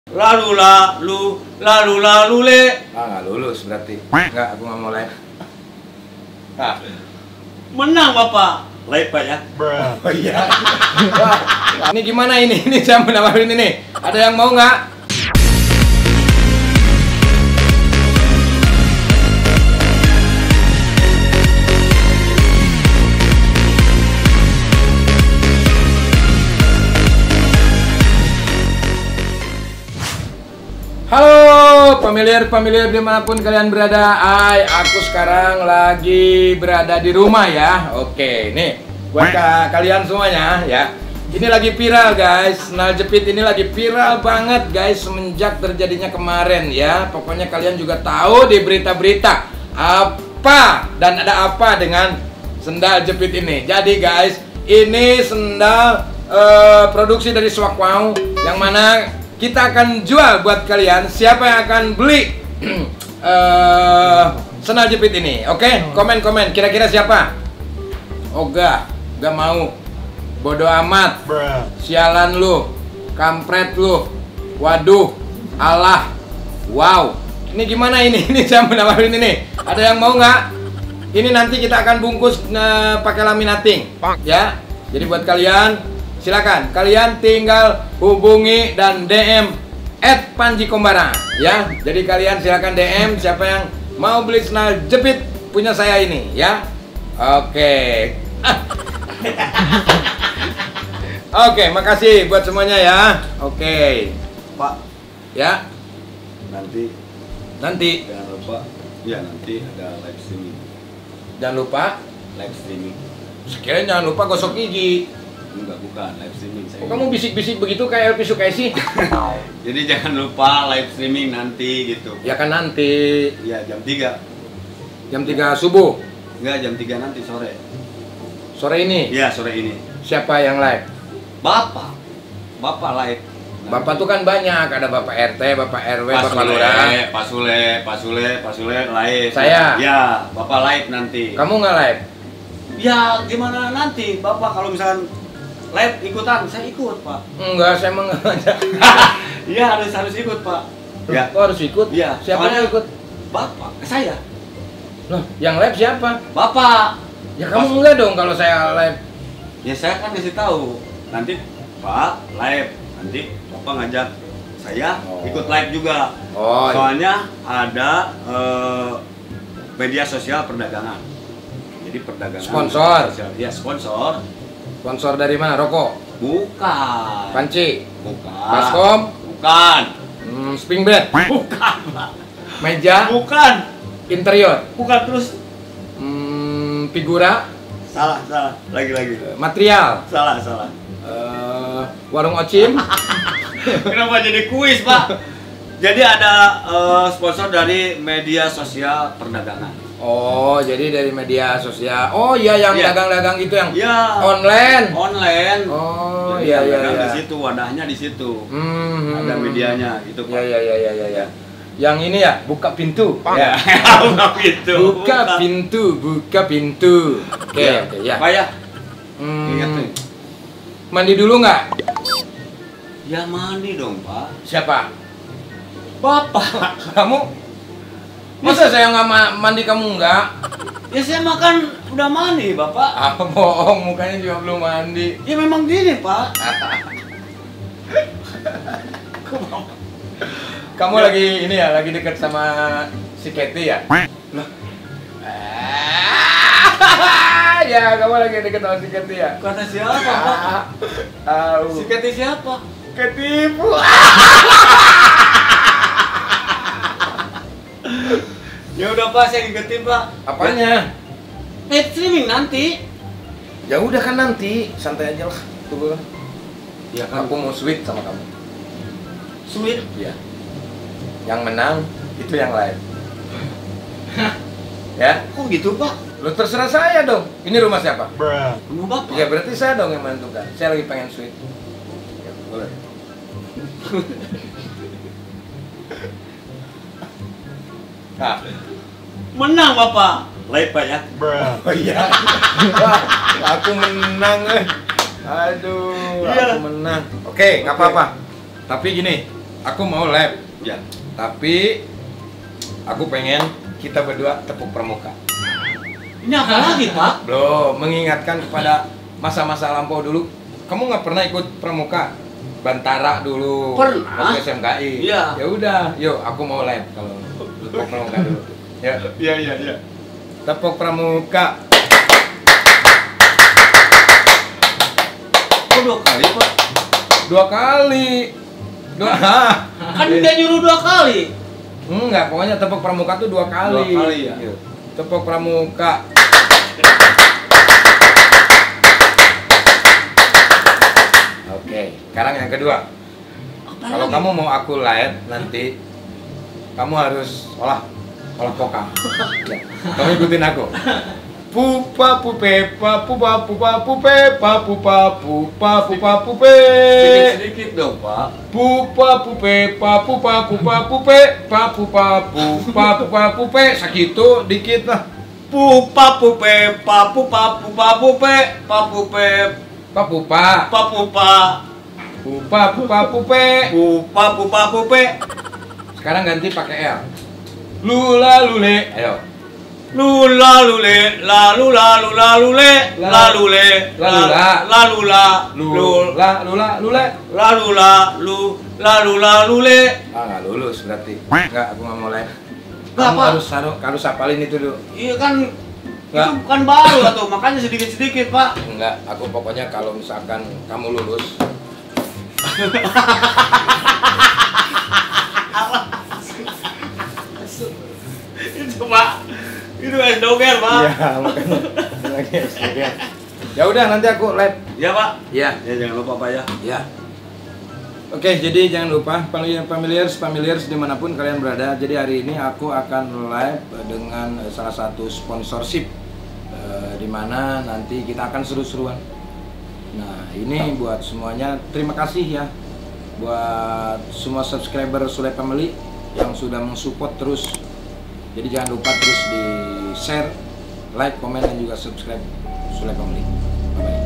Lalu le. Nggak lulus berarti. Nggak, aku nggak mau live. Nah, menang Bapak. Live Pak ya. Oh iya. Wah, ini gimana ini? Ini saya mau nawarin ini. Ada yang mau nggak? Halo familiar dimanapun kalian berada. Aku sekarang lagi berada di rumah ya. Oke, nih buat kalian semuanya ya. Ini lagi viral guys. Sendal jepit ini lagi viral banget guys semenjak terjadinya kemarin ya. Pokoknya kalian juga tahu di berita-berita apa dan ada apa dengan sendal jepit ini. Jadi guys, ini sendal produksi dari Swakwau yang mana kita akan jual buat kalian. Siapa yang akan beli sendal jepit ini? Oke, komen. Kira-kira siapa? Ogah, gak mau. Bodoh amat. Sialan lu, kampret lu. Waduh, alah. Wow. Ini gimana ini? Ini saya menawarin ini. Ada yang mau nggak? Ini nanti kita akan bungkus pakai laminating, ya. Jadi buat kalian, silakan kalian tinggal hubungi dan DM @panjikombara ya. Jadi kalian silakan DM siapa yang mau beli sendal jepit punya saya ini ya. Oke. Oke, makasih buat semuanya ya. Oke. Pak, Ya. nanti jangan lupa. Ya, nanti ada live streaming. Jangan lupa Live streaming. sekiranya jangan lupa gosok gigi. Enggak, bukan live streaming. Kok kamu bisik-bisik begitu kayak Elvi Sukaisi? Jadi jangan lupa live streaming nanti gitu. Ya kan nanti Ya, jam 3. jam 3 subuh. Enggak, jam 3 nanti sore. Sore ini. Iya, sore ini. Siapa yang live? Bapak live. Bapak tuh kan banyak, ada Bapak RT, Bapak RW, Bapak Lurah. Pak Sule live. Saya. Ya, Bapak live nanti. Kamu nggak live? Ya, gimana nanti? Bapak kalau misalkan live ikutan, saya ikut, Pak. Enggak, saya emang nggak ngajak. Iya, harus ikut, Pak. Ya. Kok harus ikut? Iya. Siapa yang ikut? Bapak, saya. Loh, yang live siapa? Bapak. Ya kamu enggak dong kalau saya live. Ya saya kan kasih tahu. Nanti Pak live, nanti Bapak ngajak saya ikut live juga. Oh. Soalnya ada media sosial perdagangan. Jadi perdagangan. Sponsor. Ya, sponsor. Sponsor dari mana? Rokok? Bukan. Panci? Bukan. Baskom? Bukan. Spring bed? Bukan, Pak. Meja? Bukan. Interior? Bukan terus. Figura? Salah. Lagi. Material? Salah. Warung Ocim? Kenapa jadi kuis, Pak? Jadi ada sponsor dari media sosial perdagangan. Oh, jadi dari media sosial. Oh iya, yang Iya. dagang-dagang itu yang Ya. online. Online. Oh Jadi iya. dagang di situ, wadahnya di situ. Ada medianya gitu, Pak. Ya. Yang ini ya, buka pintu. Ya. Buka pintu. Buka pintu. Oke, ya. Pak ya. Ingat tuh. Mandi dulu nggak? Ya mandi dong, Pak. Siapa? Bapak. Kamu? Masa saya nggak mandi kamu nggak? Ya saya makan udah mandi, Bapak. Ah, bohong, mukanya juga belum mandi. Ya memang gini, Pak. Kamu lagi ini ya, lagi deket sama si Ketty ya? Loh. Ya, kamu lagi deket sama si Ketty ya? Kata siapa, Pak? Si Ketty siapa? Ketipu. Ya udah, Pak, saya ingetin, Pak. Apanya? Live streaming nanti. Ya udah kan nanti, santai aja lah. Tunggu. Ya Aku mau sweet sama kamu. Sweet. Iya. Yang menang itu yang live. Ya? Kok gitu, Pak? Lu terserah saya dong. Ini rumah siapa? Rumah Bapak. Ya berarti saya dong yang menentukan. Saya lagi pengen sweet. Ya, boleh. Nah, Menang, Bapak. Live, Pak ya. oh iya. Wah, aku menang. Aduh, Iya. aku menang. Oke, nggak apa-apa. Tapi gini, aku mau lab. Ya. Tapi aku pengen kita berdua tepuk pramuka. Ini apa lagi, Pak? Bro, mengingatkan kepada masa-masa lampau dulu. Kamu nggak pernah ikut pramuka? Bantara dulu. Pernah. Waktu SMKI. Iya. Ya udah, yuk aku mau lab kalau tepuk pramuka dulu. Ya. Iya. Tepuk pramuka. Kok 2 kali, Pak? 2 kali. Kan dia nyuruh 2 kali. Enggak, pokoknya tepuk pramuka tuh 2 kali. 2 kali ya. Yuk, tepuk pramuka. Oke, sekarang yang kedua. Kalau kamu mau aku live nanti, kamu harus olah pokah. Ya, kamu ikutin aku. Pupa pupe pupa pupa pupe pupa pupa pupa pupe. Sedikit dong, Pak. Pupa pupe pupa pupa pupe pupa pupa pupa pupe. Sakitu dikit lah. Pupa pupe pupa pupa pupe papupe Papupa papupa pupa pupa pupe. pupa pupa pupe. Sekarang ganti pakai L. Lula lule. Ayo. Lula lule lalu lalu lalu le lalu le Lalula. lalu la Lula lula lule. lalu la lu lalu lalu le. Ah, nggak lulus berarti. Enggak, aku nggak mau live. Nggak, Kamu Pak. harus hafalin itu dulu. Iya kan, Nggak. itu bukan baru lah tuh, makanya sedikit-sedikit, Pak. Enggak, aku pokoknya kalau misalkan kamu lulus. Itu, Pak. Itu es doger, Pak. Iya, makanya lagi ya. Ya udah, nanti aku live. Iya, Pak. Iya. Ya jangan lupa, Pak ya. Ya. Oke, jadi jangan lupa familiars dimanapun kalian berada. Jadi hari ini aku akan live dengan salah satu sponsorship, di mana nanti kita akan seru-seruan. Nah, ini buat semuanya terima kasih ya buat semua subscriber Sule Family yang sudah mensupport terus. Jadi jangan lupa terus di share, like, komen dan juga subscribe Sule Family. Bye bye.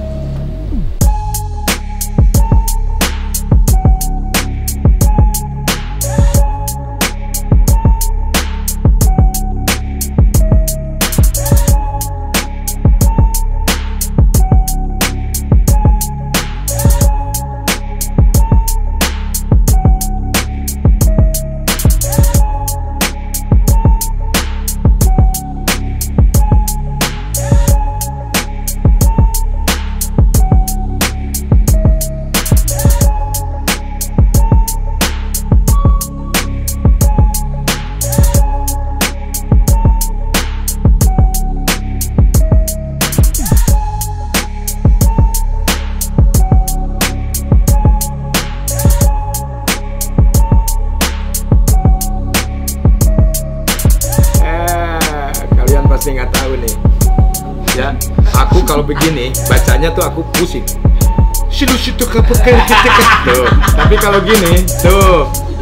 Pasti nggak tahu nih ya, aku kalau begini bacanya tuh aku pusing. Tuh, tapi kalau gini tuh